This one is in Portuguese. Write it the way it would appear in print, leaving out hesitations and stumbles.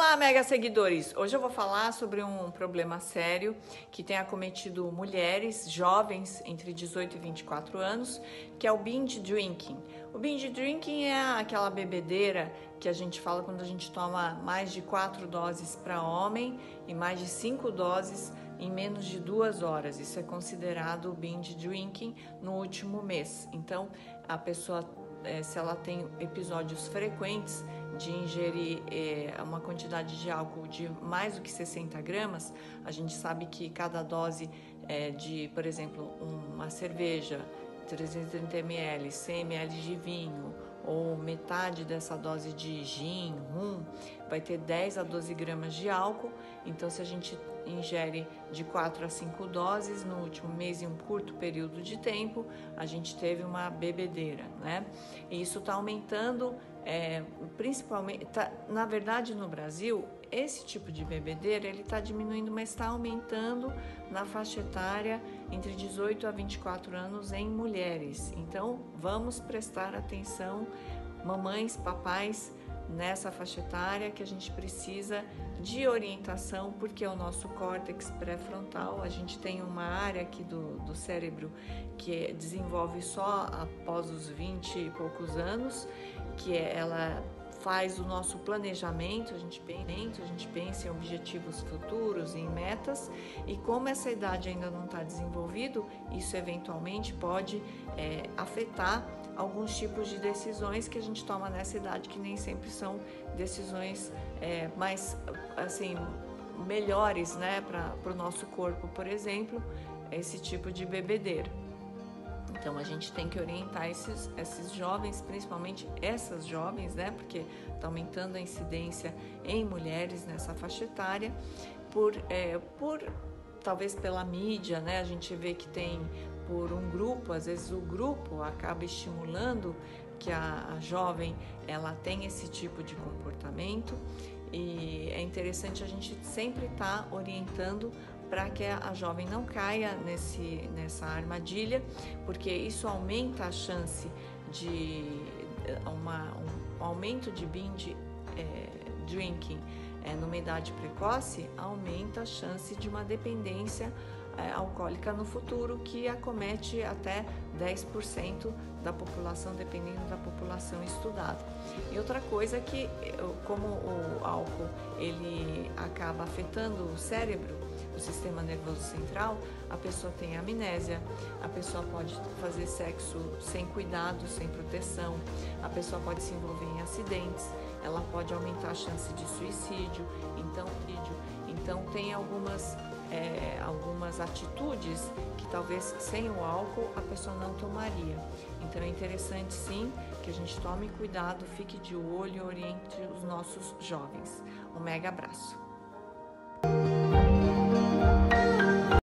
Olá, mega seguidores! Hoje eu vou falar sobre um problema sério que tem acometido mulheres jovens entre 18 e 24 anos, que é o binge drinking. O binge drinking é aquela bebedeira que a gente fala quando a gente toma mais de 4 doses para homem e mais de 5 doses em menos de 2 horas. Isso é considerado binge drinking no último mês. Então, a pessoa, se ela tem episódios frequentes de ingerir uma quantidade de álcool de mais do que 60 gramas, a gente sabe que cada dose de, por exemplo, uma cerveja, 330 ml, 100 ml de vinho, ou metade dessa dose de gin, rum, vai ter 10 a 12 gramas de álcool. Então, se a gente ingere de 4 a 5 doses no último mês, em um curto período de tempo, a gente teve uma bebedeira, né? E isso está aumentando, principalmente, na verdade, no Brasil, esse tipo de bebedeira ele está diminuindo, mas está aumentando na faixa etária entre 18 a 24 anos em mulheres. Então, vamos prestar atenção, mamães, papais, nessa faixa etária, que a gente precisa de orientação, porque o nosso córtex pré-frontal, a gente tem uma área aqui do cérebro que desenvolve só após os 20 e poucos anos, que ela faz o nosso planejamento, a gente pensa em objetivos futuros, em metas, e como essa idade ainda não está desenvolvido, isso eventualmente pode afetar alguns tipos de decisões que a gente toma nessa idade, que nem sempre são decisões mais, assim, melhores, né, para o nosso corpo, por exemplo, esse tipo de bebedeira. Então, a gente tem que orientar esses jovens, principalmente essas jovens, né? Porque está aumentando a incidência em mulheres nessa faixa etária, talvez pela mídia, né? A gente vê que tem por um grupo, às vezes o grupo acaba estimulando que a jovem ela tem esse tipo de comportamento, e é interessante a gente sempre estar orientando para que a jovem não caia nessa armadilha, porque isso aumenta a chance de um aumento de binge drinking numa idade precoce, aumenta a chance de uma dependência alcoólica no futuro, que acomete até 10% da população, dependendo da população estudada. E outra coisa é que, como o álcool ele acaba afetando o cérebro, o sistema nervoso central, a pessoa tem amnésia, a pessoa pode fazer sexo sem cuidado, sem proteção, a pessoa pode se envolver em acidentes, ela pode aumentar a chance de suicídio. Então tem algumas atitudes que talvez sem o álcool a pessoa não tomaria. Então é interessante sim que a gente tome cuidado, fique de olho e oriente os nossos jovens. Um mega abraço!